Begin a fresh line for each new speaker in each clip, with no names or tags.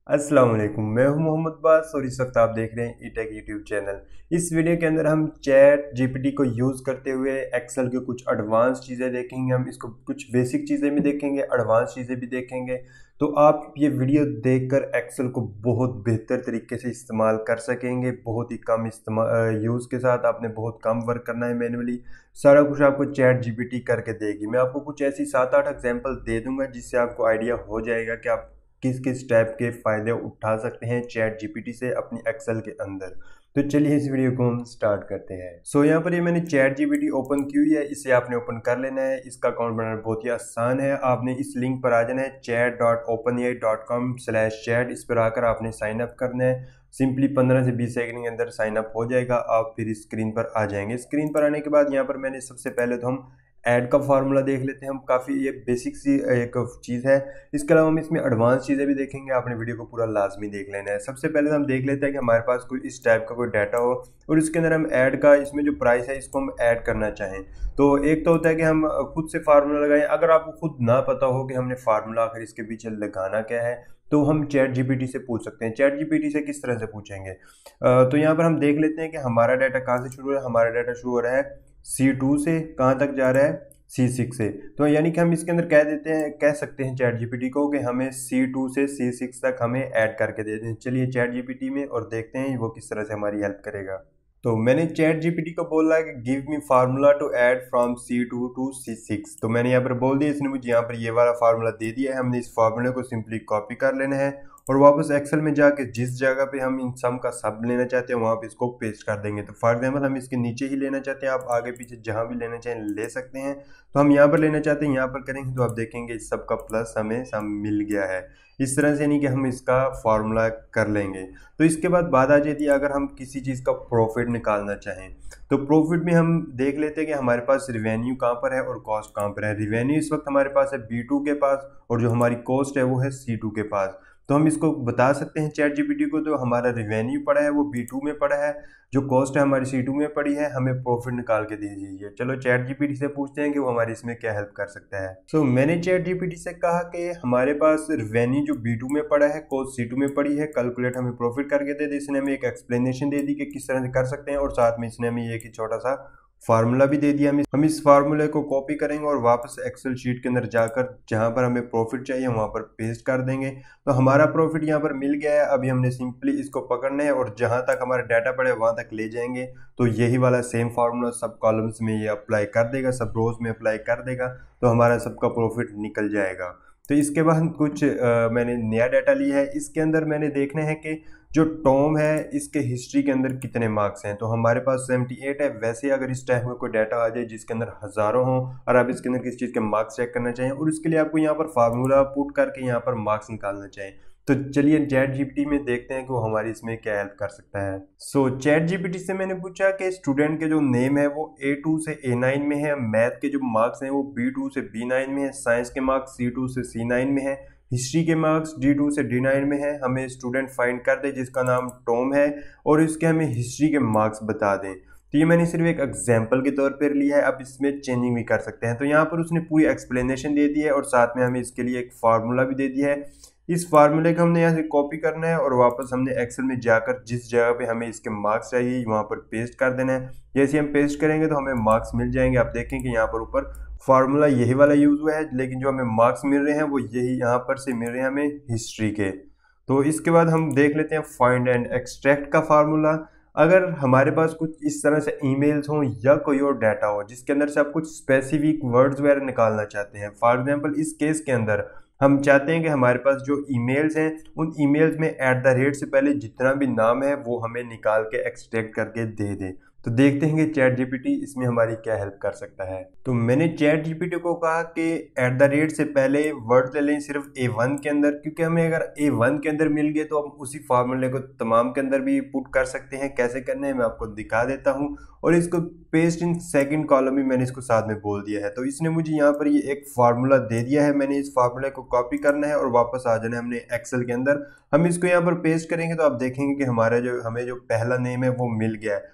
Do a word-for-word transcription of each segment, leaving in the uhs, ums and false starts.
अस्सलाम वालेकुम, मैं हूं मोहम्मद बास और इस वक्त आप देख रहे हैं ईटेक यूट्यूब चैनल। इस वीडियो के अंदर हम चैट जीपीटी को यूज़ करते हुए एक्सेल के कुछ एडवांस चीज़ें देखेंगे। हम इसको कुछ बेसिक चीज़ें भी देखेंगे, एडवांस चीज़ें भी देखेंगे। तो आप ये वीडियो देखकर एक्सेल को बहुत बेहतर तरीके से इस्तेमाल कर सकेंगे। बहुत ही कम इस्तेमाल यूज़ के साथ आपने बहुत कम वर्क करना है मैनुअली। सारा कुछ आपको चैट जीपीटी करके देगी। मैं आपको कुछ ऐसी सात आठ एग्जाम्पल दे दूंगा जिससे आपको आइडिया हो जाएगा कि आप किस किस टाइप के फ़ायदे उठा सकते हैं चैट जीपीटी से अपनी एक्सेल के अंदर। तो चलिए इस वीडियो को हम स्टार्ट करते हैं। सो so, यहाँ पर ये मैंने चैट जीपीटी ओपन की हुई है, इसे आपने ओपन कर लेना है। इसका अकाउंट बनाना बहुत ही आसान है। आपने इस लिंक पर आ जाना है chat dot open A I dot com slash chat. इस पर आकर आपने साइन अप करना है। सिंपली पंद्रह से बीस सेकंड के अंदर साइन अप हो जाएगा। आप फिर स्क्रीन पर आ जाएंगे। स्क्रीन पर आने के बाद यहाँ पर मैंने सबसे पहले तो हम ऐड का फार्मूला देख लेते हैं। हम काफ़ी ये बेसिक सी एक चीज़ है। इसके अलावा हम इसमें एडवांस चीज़ें भी देखेंगे। आपने वीडियो को पूरा लाजमी देख लेना है। सबसे पहले हम देख लेते हैं कि हमारे पास कोई इस टाइप का कोई डाटा हो और इसके अंदर हम ऐड का इसमें जो प्राइस है इसको हम ऐड करना चाहें। तो एक तो होता है कि हम खुद से फार्मूला लगाएं। अगर आपको खुद ना पता हो कि हमने फार्मूला आखिर इसके पीछे लगाना क्या है तो हम चैट जीपीटी से पूछ सकते हैं। चैट जीपीटी से किस तरह से पूछेंगे, तो यहाँ पर हम देख लेते हैं कि हमारा डाटा कहाँ से शुरू हो रहा है। हमारा डाटा शुरू हो रहा है सी टू से, कहाँ तक जा रहा है सी सिक्स से। तो यानी कि हम इसके अंदर कह देते हैं कह सकते हैं चैट जीपीटी को कि हमें सी टू से सी सिक्स तक हमें ऐड करके दे दें। चलिए चैट जीपीटी में और देखते हैं वो किस तरह से हमारी हेल्प करेगा। तो मैंने चैट जीपीटी को बोला है कि give me formula to add from C two to C six. तो मैंने यहाँ पर बोल दिया, इसने मुझे यहाँ पर ये वाला फार्मूला दे दिया है। हमने इस फार्मूले को सिंपली कॉपी कर लेना है और वापस एक्सेल में जाके जिस जगह पे हम इन सम का सब लेना चाहते हैं वहाँ पे इसको पेस्ट कर देंगे। तो फॉर एग्जांपल हम इसके नीचे ही लेना चाहते हैं, आप आगे पीछे जहाँ भी लेना चाहें ले सकते हैं। तो हम यहाँ पर लेना चाहते हैं, यहाँ पर करेंगे तो आप देखेंगे इस सब का प्लस हमें सम मिल गया है। इस तरह से नहीं कि हम इसका फार्मूला कर लेंगे। तो इसके बाद बात आ जाती है अगर हम किसी चीज़ का प्रॉफिट निकालना चाहें तो प्रॉफिट में हम देख लेते हैं कि हमारे पास रिवेन्यू कहाँ पर है और कॉस्ट कहाँ पर है। रिवेन्यू इस वक्त हमारे पास है बी टू के पास और जो हमारी कॉस्ट है वो है सी टू के पास। तो हम इसको बता सकते हैं चैट जीपीटी को, तो हमारा रिवेन्यू पड़ा है वो बी टू में पड़ा है, जो कॉस्ट है हमारी सी टू में पड़ी है, हमें प्रॉफिट निकाल के दे दीजिए। चलो चैट जीपीटी से पूछते हैं कि वो हमारी इसमें क्या हेल्प कर सकता है। सो so, मैंने चैट जीपीटी से कहा कि हमारे पास रिवेन्यू जो बी टू में पड़ा है, कॉस्ट सी टू में पड़ी है, कैलकुलेट हमें प्रॉफिट करके दे दे। इसने हमें एक एक्सप्लेनेशन दे दी कि किस तरह से कर सकते हैं और साथ में इसने हमें एक छोटा सा फार्मूला भी दे दिया। हम इस हम इस फार्मूले को कॉपी करेंगे और वापस एक्सेल शीट के अंदर जाकर जहां पर हमें प्रॉफिट चाहिए वहां पर पेस्ट कर देंगे। तो हमारा प्रॉफिट यहां पर मिल गया है। अभी हमने सिंपली इसको पकड़ना है और जहां तक हमारा डाटा पड़े वहां तक ले जाएंगे। तो यही वाला सेम फार्मूला सब कॉलम्स में ये अप्लाई कर देगा, सब रोज में अप्लाई कर देगा। तो हमारा सबका प्रॉफिट निकल जाएगा। तो इसके बाद कुछ आ, मैंने नया डाटा लिया है। इसके अंदर मैंने देखना है कि जो टॉम है इसके हिस्ट्री के अंदर कितने मार्क्स हैं। तो हमारे पास अठहत्तर है। वैसे अगर इस टाइप में कोई डाटा आ जाए जिसके अंदर हज़ारों हों और आप इसके अंदर किसी चीज़ के मार्क्स चेक करना चाहें और उसके लिए आपको यहाँ पर फार्मूला पुट करके यहाँ पर मार्क्स निकालना चाहें, तो चलिए चैट जीपीटी में देखते हैं कि वो हमारी इसमें क्या हेल्प कर सकता है। सो चैट जीपीटी से मैंने पूछा कि स्टूडेंट के जो नेम है वो ए टू से ए नाइन में है, मैथ के जो मार्क्स हैं वो बी टू से बी नाइन में है, साइंस के मार्क्स सी टू से सी नाइन में है, हिस्ट्री के मार्क्स डी टू से डी नाइन में है। हमें स्टूडेंट फाइंड कर दे जिसका नाम टॉम है और इसके हमें हिस्ट्री के मार्क्स बता दें। तो ये मैंने सिर्फ एक एग्जाम्पल के तौर पर लिया है, अब इसमें चेंजिंग भी कर सकते हैं। तो यहाँ पर उसने पूरी एक्सप्लेनेशन दे दी है और साथ में हमें इसके लिए एक फार्मूला भी दे दिया है। इस फार्मूले को हमने यहाँ से कॉपी करना है और वापस हमने एक्सेल में जाकर जिस जगह पे हमें इसके मार्क्स चाहिए वहाँ पर पेस्ट कर देना है। जैसे हम पेस्ट करेंगे तो हमें मार्क्स मिल जाएंगे। आप देखें कि यहाँ पर ऊपर फार्मूला यही वाला यूज हुआ है, लेकिन जो हमें मार्क्स मिल रहे हैं वो यही यहाँ पर से मिल रहे हैं हमें हिस्ट्री के। तो इसके बाद हम देख लेते हैं फाइंड एंड एक्सट्रैक्ट का फार्मूला। अगर हमारे पास कुछ इस तरह से ईमेल्स हों या कोई और डाटा हो जिसके अंदर से आप कुछ स्पेसिफिक वर्ड्स वगैरह निकालना चाहते हैं, फॉर एग्जांपल इस केस के अंदर हम चाहते हैं कि हमारे पास जो ईमेल्स हैं उन ईमेल्स में एट द रेट से पहले जितना भी नाम है वो हमें निकाल के एक्सट्रैक्ट करके दे दे। तो देखते हैं कि चैट जीपीटी इसमें हमारी क्या हेल्प कर सकता है। तो मैंने चैट जीपीटी को कहा कि एट द रेट से पहले वर्ड ले लें सिर्फ ए वन के अंदर, क्योंकि हमें अगर ए वन के अंदर मिल गए तो हम उसी फार्मूले को तमाम के अंदर भी पुट कर सकते हैं। कैसे करना है मैं आपको दिखा देता हूँ और इसको पेस्ट इन सेकंड कॉलम में मैंने इसको साथ में बोल दिया है। तो इसने मुझे यहाँ पर ये एक फार्मूला दे दिया है। मैंने इस फार्मूले को कॉपी करना है और वापस आ जाना है हमने एक्सेल के अंदर। हम इसको यहाँ पर पेस्ट करेंगे तो आप देखेंगे कि हमारा जो हमें जो पहला नेम है वो मिल गया है।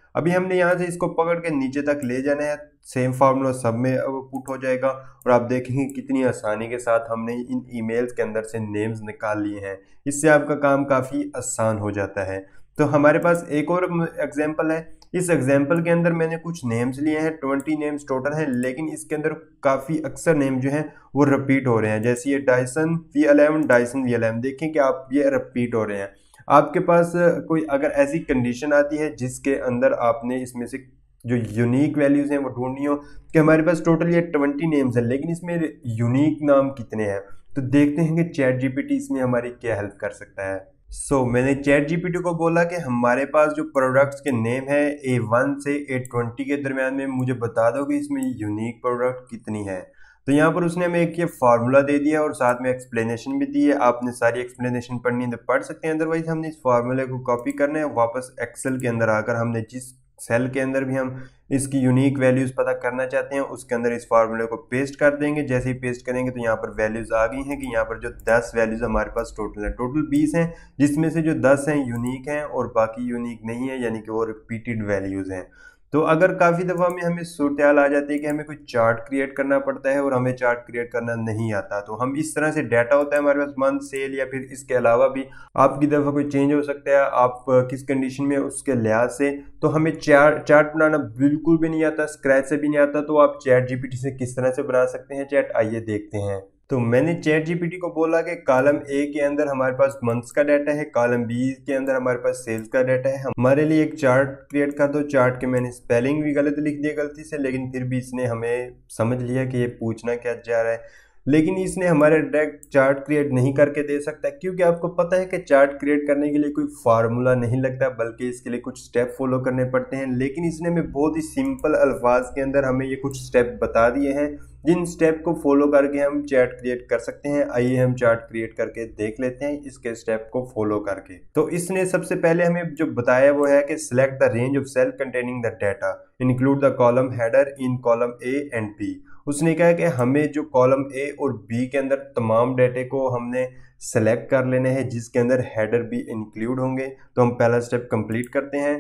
अभी हमने यहाँ से इसको पकड़ के नीचे तक ले जाना है, सेम फार्मूला सब में पुट हो जाएगा और आप देखेंगे कितनी आसानी के साथ हमने इन ईमेल्स के अंदर से नेम्स निकाल लिए हैं। इससे आपका काम काफ़ी आसान हो जाता है। तो हमारे पास एक और एग्जांपल है। इस एग्जांपल के अंदर मैंने कुछ नेम्स लिए हैं, ट्वेंटी नेम्स टोटल हैं, लेकिन इसके अंदर काफ़ी अक्सर नेम जो हैं वो रिपीट हो रहे हैं। जैसे ये Dyson V eleven, Dyson V eleven, देखें कि आप ये रिपीट हो रहे हैं। आपके पास कोई अगर ऐसी कंडीशन आती है जिसके अंदर आपने इसमें से जो यूनिक वैल्यूज़ हैं वो ढूंढनी हो कि हमारे पास टोटल ये ट्वेंटी नेम्स हैं लेकिन इसमें यूनिक नाम कितने हैं, तो देखते हैं कि चैट जीपीटी इसमें हमारी क्या हेल्प कर सकता है। सो so, मैंने चैट जीपीटी को बोला कि हमारे पास जो प्रोडक्ट्स के नेम है ए वन से ए ट्वेंटी के दरमियान में मुझे बता दो कि इसमें यूनिक प्रोडक्ट कितनी है। तो यहाँ पर उसने हमें एक ये फार्मूला दे दिया और साथ में एक्सप्लेनेशन भी दी है। आपने सारी एक्सप्लेनेशन पढ़नी है तो पढ़ सकते हैं, अदरवाइज हमने इस फार्मूले को कॉपी करना है वापस एक्सेल के अंदर आकर हमने जिस सेल के अंदर भी हम इसकी यूनिक वैल्यूज़ पता करना चाहते हैं उसके अंदर इस फार्मूले को पेस्ट कर देंगे। जैसे ही पेस्ट करेंगे तो यहाँ पर वैल्यूज़ आ गई हैं कि यहाँ पर जो दस वैल्यूज़ हमारे पास टोटल है, टोटल बीस हैं, जिसमें से जो दस हैं यूनिक हैं और बाकी यूनिक नहीं है, यानी कि वो रिपीटेड वैल्यूज़ हैं। तो अगर काफ़ी दफ़ा में हमें सूरत हाल आ जाती है कि हमें कोई चार्ट क्रिएट करना पड़ता है और हमें चार्ट क्रिएट करना नहीं आता, तो हम इस तरह से डाटा होता है हमारे पास मंथ, सेल या फिर इसके अलावा भी आपकी दफ़ा कोई चेंज हो सकता है, आप किस कंडीशन में उसके लिहाज से, तो हमें चार्ट चार्ट बनाना बिल्कुल भी नहीं आता, स्क्रैच से भी नहीं आता, तो आप चैट जीपीटी से किस तरह से बना सकते हैं चैट, आइए देखते हैं। तो मैंने चैट जीपीटी को बोला कि कॉलम ए के अंदर हमारे पास मंथ्स का डाटा है, कॉलम बी के अंदर हमारे पास सेल्स का डाटा है, हमारे लिए एक चार्ट क्रिएट कर दो। चार्ट के मैंने स्पेलिंग भी गलत लिख दिया गलती से, लेकिन फिर भी इसने हमें समझ लिया कि ये पूछना क्या चाह रहा है। लेकिन इसने हमारे डायरेक्ट चार्ट क्रिएट नहीं करके दे सकता, क्योंकि आपको पता है कि चार्ट क्रिएट करने के लिए कोई फार्मूला नहीं लगता, बल्कि इसके लिए कुछ स्टेप फॉलो करने पड़ते हैं। लेकिन इसने हमें बहुत ही सिंपल अल्फाज के अंदर हमें ये कुछ स्टेप बता दिए हैं, जिन स्टेप को फॉलो करके हम चार्ट क्रिएट कर सकते हैं। आइए हम चार्ट क्रिएट करके देख लेते हैं इसके स्टेप को फॉलो करके। तो इसने सबसे पहले हमें जो बताया वो है कि select the range of cell containing the data, include the column header in column A and B. उसने कहा कि हमें जो कॉलम ए और बी के अंदर तमाम डाटे को हमने सेलेक्ट कर लेना है जिसके अंदर हेडर भी इंक्लूड होंगे। तो हम पहला स्टेप कंप्लीट करते हैं।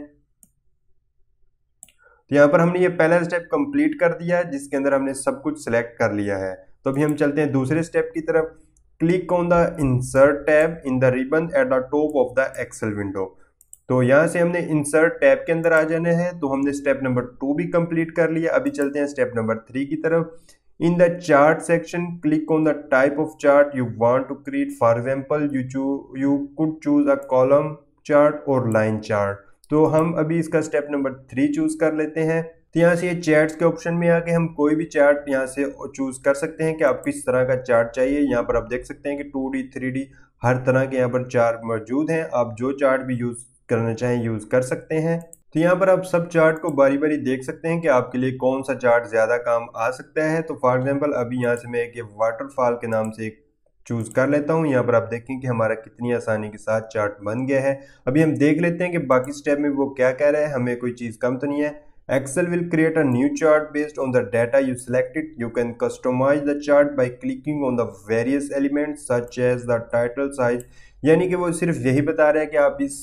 तो यहाँ पर हमने ये पहला स्टेप कंप्लीट कर दिया जिसके अंदर हमने सब कुछ सिलेक्ट कर लिया है। तो अभी हम चलते हैं दूसरे स्टेप की तरफ। Click on the insert tab in the ribbon at the top of the Excel window. तो यहाँ से हमने इंसर्ट टैब के अंदर आ जाना है। तो हमने स्टेप नंबर टू भी कंप्लीट कर लिया। अभी चलते हैं स्टेप नंबर थ्री की तरफ। In the chart section click on the type of chart you want to create. For example you choo you could choose a column chart और line chart. तो हम अभी इसका स्टेप नंबर थ्री चूज कर लेते हैं। तो यहाँ से ये चैट्स के ऑप्शन में आके हम कोई भी चार्ट यहाँ से चूज कर सकते हैं कि आप किस तरह का चार्ट चाहिए। यहाँ पर आप देख सकते हैं कि टू डी थ्री डी हर तरह के यहाँ पर चार्ट मौजूद हैं। आप जो चार्ट भी यूज करना चाहें यूज कर सकते हैं। तो यहाँ पर आप सब चार्ट को बारी बारी देख सकते हैं कि आपके लिए कौन सा चार्ट ज्यादा काम आ सकता है। तो फॉर एग्जांपल अभी यहाँ से मैं एक वाटरफॉल के नाम से एक चूज कर लेता हूँ। यहाँ पर आप देखें कि हमारा कितनी आसानी के साथ चार्ट बन गया है। अभी हम देख लेते हैं कि बाकी स्टेप में वो क्या कह रहा है, हमें कोई चीज कम तो नहीं है। Excel will create a new chart based on the data you selected. You can customize the chart by clicking on the various elements such as the title, size. यानी कि वो सिर्फ यही बता रहा है कि आप इस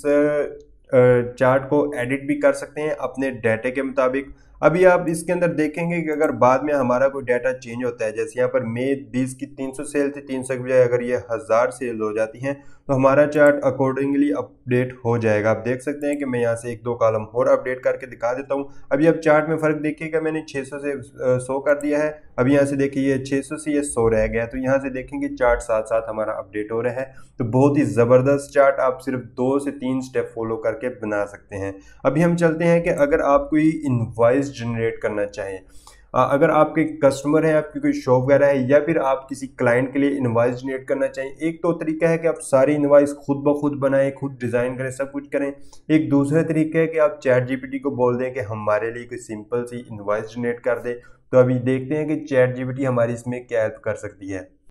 चार्ट को एडिट भी कर सकते हैं अपने डाटे के मुताबिक। अभी आप इसके अंदर देखेंगे कि अगर बाद में हमारा कोई डाटा चेंज होता है, जैसे यहाँ पर मई बीस की तीन सौ सेल थी, तीन सौ की बजाय अगर ये हज़ार सेल हो जाती हैं तो हमारा चार्ट अकॉर्डिंगली अपडेट हो जाएगा। आप देख सकते हैं कि मैं यहाँ से एक दो कॉलम और अपडेट करके दिखा देता हूँ। अभी आप चार्ट में फ़र्क देखिएगा, मैंने छः सौ से सौ कर दिया है। अभी यहाँ से देखिए ये छः सौ से ये सौ रह गया। तो यहाँ से देखेंगे चार्ट साथ साथ हमारा अपडेट हो रहा है। तो बहुत ही ज़बरदस्त चार्ट आप सिर्फ दो से तीन स्टेप फॉलो करके बना सकते हैं। अभी हम चलते हैं कि अगर आप कोई इनवॉइस जनरेट करना चाहें, अगर आपके कस्टमर है, आपकी कोई शॉप वगैरह है, या फिर आप किसी क्लाइंट के लिए इनवॉइस जनरेट करना चाहें। एक तो तरीका है कि आप सारी इनवॉइस खुद ब खुद बनाएं, खुद डिज़ाइन करें, सब कुछ करें। एक दूसरा तरीका है कि आप चैट जीपीटी को बोल दें कि हमारे लिए कोई सिंपल सी इनवॉइस जनरेट कर दे। तो अभी देखते हैं कि चैट जीपीटी हमारी इसमें क्या हेल्प कर सकती है।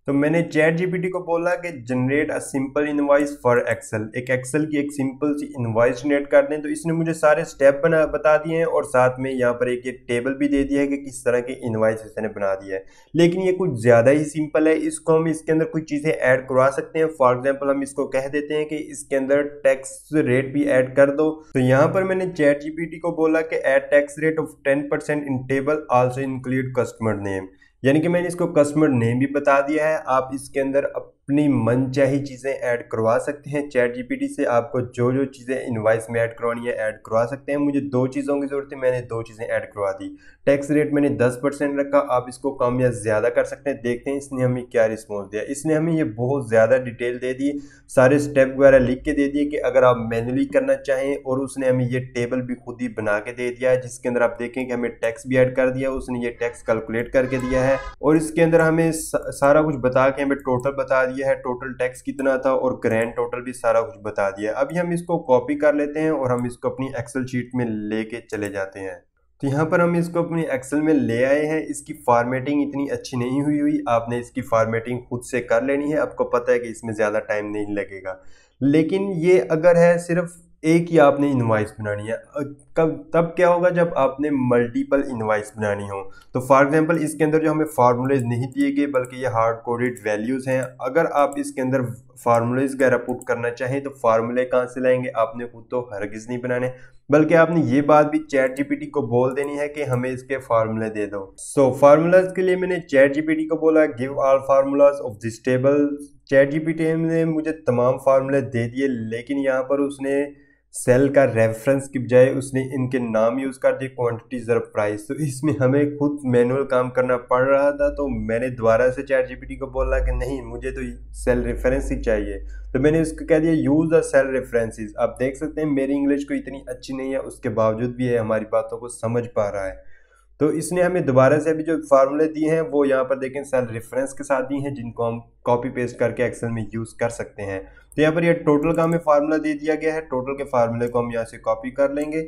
तो मैंने चैट जीपीटी को बोला कि generate a simple invoice for Excel, एक एक्सेल की एक सिंपल सी इनवॉइस जनरेट कर दें। तो इसने मुझे सारे स्टेप बना बता दिए हैं और साथ में यहाँ पर एक ये टेबल भी दे दिया है कि किस तरह की इनवॉइस इसने बना दिया है। लेकिन ये कुछ ज़्यादा ही सिंपल है, इसको हम इसके अंदर कुछ चीज़ें ऐड करवा सकते हैं। फॉर एग्जाम्पल हम इसको कह देते हैं कि इसके अंदर टैक्स रेट भी ऐड कर दो। तो यहाँ पर मैंने चैट जीपीटी को बोला कि add tax rate of ten percent in table also include customer name, यानी कि मैंने इसको कस्टमर नेम भी बता दिया है। आप इसके अंदर अपनी मनचाही चीज़ें ऐड करवा सकते हैं चैट जीपीटी से, आपको जो जो चीज़ें इनवॉइस में ऐड करवानी है ऐड करवा सकते हैं। मुझे दो चीज़ों की ज़रूरत है, मैंने दो चीज़ें ऐड करवा दी। टैक्स रेट मैंने दस परसेंट रखा, आप इसको कम या ज़्यादा कर सकते हैं। देखते हैं इसने हमें क्या रिस्पॉन्स दिया। इसने हमें ये बहुत ज़्यादा डिटेल दे दी, सारे स्टेप वगैरह लिख के दे दिए कि अगर आप मैनुअली करना चाहें, और उसने हमें ये टेबल भी खुद ही बना के दे दिया है जिसके अंदर आप देखें कि हमें टैक्स भी ऐड कर दिया, उसने ये टैक्स कैलकुलेट करके दिया है और इसके अंदर हमें सारा कुछ बता के हमें टोटल बता दिया है, टोटल टैक्स कितना था और ग्रैंड टोटल भी सारा कुछ बता दिया है। अभी हम इसको कॉपी कर लेते हैं और हम इसको अपनी एक्सेल शीट में लेके चले जाते हैं। तो यहाँ पर हम इसको अपनी एक्सेल में ले आए हैं। इसकी फॉर्मेटिंग इतनी अच्छी नहीं हुई हुई, आपने इसकी फॉर्मेटिंग खुद से कर लेनी है। आपको पता है कि इसमें ज़्यादा टाइम नहीं लगेगा, लेकिन ये अगर है सिर्फ एक ही आपने इनवॉइस बनानी है। कब तब क्या होगा जब आपने मल्टीपल इनवॉइस बनानी हो। तो फॉर एग्जांपल इसके अंदर जो हमें फार्मूलेज नहीं दिए गए बल्कि ये हार्ड कोडेड वैल्यूज़ हैं। अगर आप इसके अंदर फार्मूलेज वगैरह पुट करना चाहें तो फार्मूले कहाँ से लाएंगे, आपने खुद तो हरगिज़ नहीं बनाने, बल्कि आपने ये बात भी चैट जीपीटी को बोल देनी है कि हमें इसके फार्मूले दे दो। सो so, फार्मूलाज के लिए मैंने चैट जीपीटी को बोला give all formulas of this table. Chat GPT ने मुझे तमाम फार्मूले दे दिए, लेकिन यहाँ पर उसने सेल का रेफरेंस की बजाय उसने इनके नाम यूज़ कर दिए, क्वांटिटी ज़रा प्राइस। तो इसमें हमें खुद मैनुअल काम करना पड़ रहा था। तो मैंने दोबारा से चैट जीपीटी को बोला कि नहीं, मुझे तो सेल रेफरेंस ही चाहिए। तो मैंने उसको कह दिया यूज़ द सेल रेफरेंसेस। आप देख सकते हैं मेरी इंग्लिश को इतनी अच्छी नहीं है, उसके बावजूद भी ये हमारी बातों को समझ पा रहा है। तो इसने हमें दोबारा से अभी जो फार्मूले दिए हैं वो यहाँ पर देखें सेल रेफरेंस के साथ दिए हैं, जिनको हम कॉपी पेस्ट करके एक्सेल में यूज़ कर सकते हैं। तो यहाँ पर ये टोटल का हमें फार्मूला दे दिया गया है, टोटल के फार्मूले को हम यहाँ से कॉपी कर लेंगे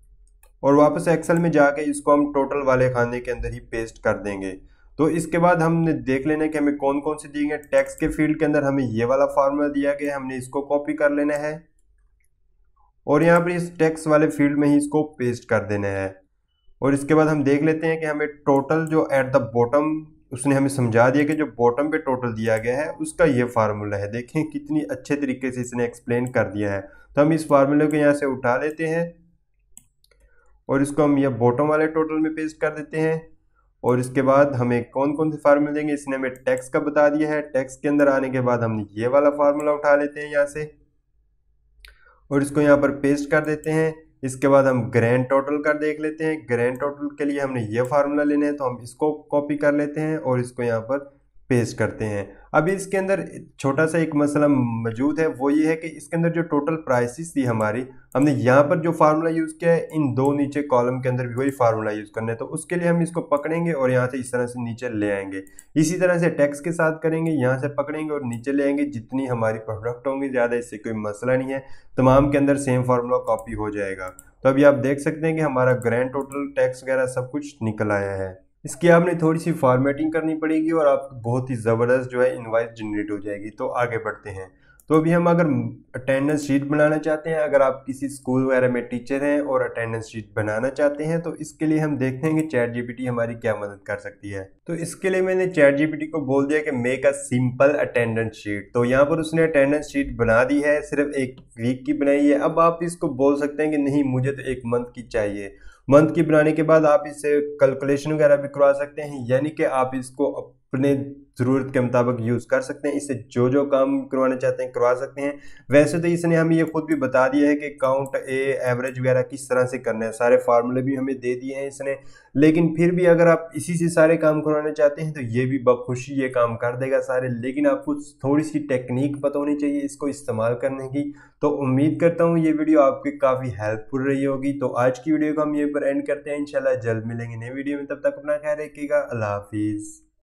और वापस एक्सेल में जाके इसको हम टोटल वाले खाने के अंदर ही पेस्ट कर देंगे। तो इसके बाद हमने देख लेना कि हमें कौन कौन से दिए गए। टैक्स के फील्ड के अंदर हमें ये वाला फार्मूला दिया गया, हमने इसको कॉपी कर लेना है और यहाँ पर इस टैक्स वाले फील्ड में ही इसको पेस्ट कर देना है। और इसके बाद हम देख लेते हैं कि हमें टोटल जो एट द बॉटम उसने हमें समझा दिया कि जो बॉटम पे टोटल दिया गया है उसका ये फार्मूला है। देखें कितनी अच्छे तरीके से इसने एक्सप्लेन कर दिया है। तो हम इस फार्मूले को यहाँ से उठा लेते हैं और इसको हम ये बॉटम वाले टोटल में पेस्ट कर देते हैं। और इसके बाद हमें कौन कौन से फार्मूले देंगे, इसने हमें टैक्स का बता दिया है। टैक्स के अंदर आने के बाद हमने ये वाला फार्मूला उठा लेते हैं यहाँ से और इसको यहाँ पर पेस्ट कर देते हैं। इसके बाद हम ग्रैंड टोटल का देख लेते हैं। ग्रैंड टोटल के लिए हमने ये फार्मूला लेना है, तो हम इसको कॉपी कर लेते हैं और इसको यहाँ पर पेस्ट करते हैं। अभी इसके अंदर छोटा सा एक मसला मौजूद है, वो ये है कि इसके अंदर जो टोटल प्राइसेस थी हमारी, हमने यहाँ पर जो फार्मूला यूज़ किया है इन दो नीचे कॉलम के अंदर भी वही फार्मूला यूज़ करना है। तो उसके लिए हम इसको पकड़ेंगे और यहाँ से इस तरह से नीचे ले आएंगे। इसी तरह से टैक्स के साथ करेंगे, यहाँ से पकड़ेंगे और नीचे ले आएंगे। जितनी हमारी प्रोडक्ट होंगी ज़्यादा, इससे कोई मसला नहीं है, तमाम के अंदर सेम फार्मूला कॉपी हो जाएगा। तो अभी आप देख सकते हैं कि हमारा ग्रैंड टोटल टैक्स वगैरह सब कुछ निकल आया है। इसकी आपने थोड़ी सी फॉर्मेटिंग करनी पड़ेगी और आपको बहुत ही ज़बरदस्त जो है इनवॉइस जनरेट हो जाएगी। तो आगे बढ़ते हैं। तो अभी हम अगर अटेंडेंस शीट बनाना चाहते हैं, अगर आप किसी स्कूल वगैरह में टीचर हैं और अटेंडेंस शीट बनाना चाहते हैं, तो इसके लिए हम देखते हैं कि चैट जीपीटी हमारी क्या मदद कर सकती है। तो इसके लिए मैंने चैट जीपीटी को बोल दिया कि make a simple attendance sheet. तो यहाँ पर उसने अटेंडेंस शीट बना दी है, सिर्फ एक वीक की बनाई है। अब आप इसको बोल सकते हैं कि नहीं, मुझे तो एक मंथ की चाहिए। मंथ की बनाने के बाद आप इससे कैलकुलेशन वगैरह भी करवा सकते हैं, यानी कि आप इसको अपने ज़रूरत के मुताबिक यूज़ कर सकते हैं। इससे जो जो काम करवाना चाहते हैं करवा सकते हैं। वैसे तो इसने हमें ये खुद भी बता दिया है कि काउंट ए एवरेज वगैरह किस तरह से करना है, सारे फार्मूले भी हमें दे दिए हैं इसने। लेकिन फिर भी अगर आप इसी से सारे काम करवाना चाहते हैं तो ये भी बखुशी ये काम कर देगा सारे, लेकिन आपको थोड़ी सी टेक्निक पता होनी चाहिए इसको इस्तेमाल करने की। तो उम्मीद करता हूँ ये वीडियो आपकी काफ़ी हेल्पफुल रही होगी। तो आज की वीडियो को हम यहीं पर एंड करते हैं, इंशाल्लाह जल्द मिलेंगे नई वीडियो में। तब तक अपना ख्याल रखिएगा, अल्लाह हाफिज़।